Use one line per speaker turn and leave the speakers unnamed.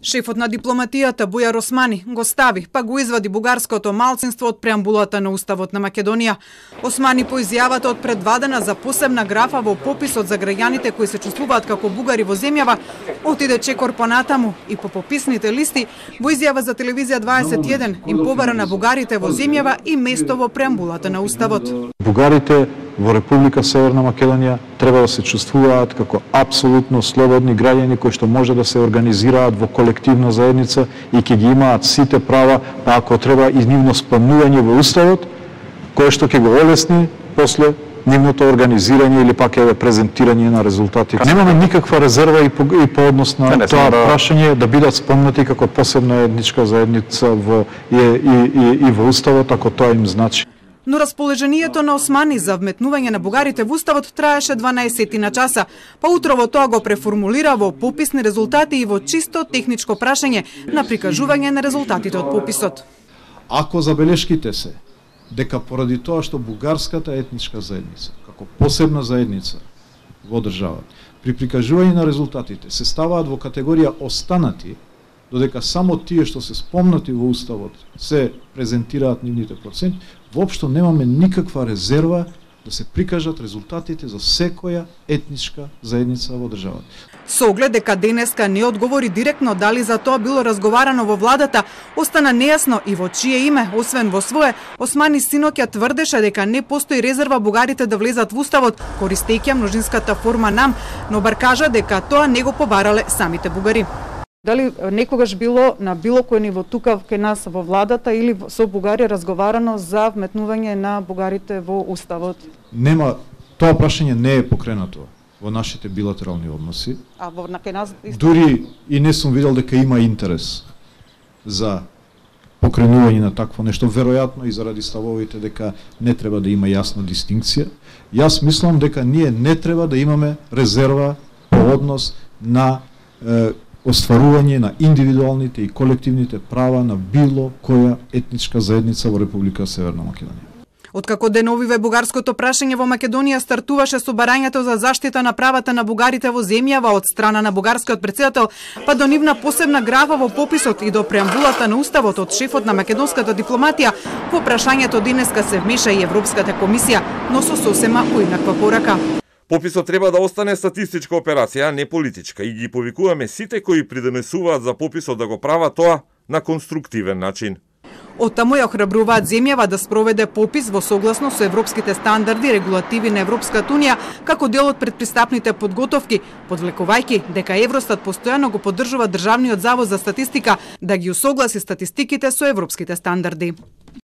Шефот на дипломатијата Бујар Османи го стави, па го извади бугарското малцинство од преамбулата на Уставот на Македонија. Османи по изјавата од предвадена за посебна графа во пописот за граѓаните кои се чувствуваат како бугари во земјава, отиде чекор понатаму и по пописните листи во изјава за телевизија 21 им побара на бугарите во земјава и место во преамбулата на Уставот.
Бугарите во Република Северна Македонија треба да се чувствуваат како апсолутно слободни граѓани кои што може да се организираат во колективна заедница и ќе ги имаат сите права, па ако треба и нивно спомнување во Уставот, кое што ќе го олесни после нивното организирање или пак еве презентирање на резултати. Немаме никаква резерва и по однос на тоа прашање да бидат спомнати како посебна етничка заедница и во Уставот, ако тоа им значи.
Но расположението на Османи за вметнување на бугарите во Уставот траеше 12 на часа, па утрово тоа го преформулира во пописни резултати и во чисто техничко прашање на прикажување на резултатите од пописот.
Ако забелешките се дека поради тоа што бугарската етничка заедница, како посебна заедница во државата, при прикажување на резултатите се ставаат во категорија останати, додека само тие што се спомнати во Уставот се презентираат нивните проценти, воопшто немаме никаква резерва да се прикажат резултатите за секоја етничка заедница во државата.
Со оглед дека денеска не одговори директно дали за тоа било разговарано во владата, остана нејасно и во чие име, освен во свое. Османи синоќа тврдеше дека не постои резерва бугарите да влезат во Уставот, користејќи множинската форма нам, но бар кажа дека тоа не го побарале самите бугари. Дали некогаш било на било кој ниво тука кај нас во владата или со Бугарија разговарано за вметнување на бугарите во Уставот?
Нема, тоа прашање не е покренато во нашите билатерални односи.
А во кај нас
дури и не сум видел дека има интерес за покренување на такво нешто, веројатно и заради ставовите дека не треба да има јасна дистинкција. Јас мислам дека ние не треба да имаме резерва по однос на остварување на индивидуалните и колективните права на било која етничка заедница во Република Северна Македонија.
Откако деновиве бугарското прашање во Македонија стартуваше со барањето за заштита на правата на бугарите во земјава од страна на бугарскиот претседател, па до нивна посебна графа во пописот и до преамбулата на Уставот од шефот на македонската дипломатија, во прашањето денеска се вмеша и Европската комисија, но со сосема поинаква порака.
Пописот треба да остане статистичка операција, а не политичка, и ги повикуваме сите кои придонесуваат за пописот да го прават тоа на конструктивен начин.
Оттаму ја охрабруваат земјава да спроведе попис во согласно со европските стандарди и регулативи на Европската унија како дел од предпристапните подготовки, подвлекувајќи дека Евростат постојано го поддржува Државниот завод за статистика да ги усогласи статистиките со европските стандарди.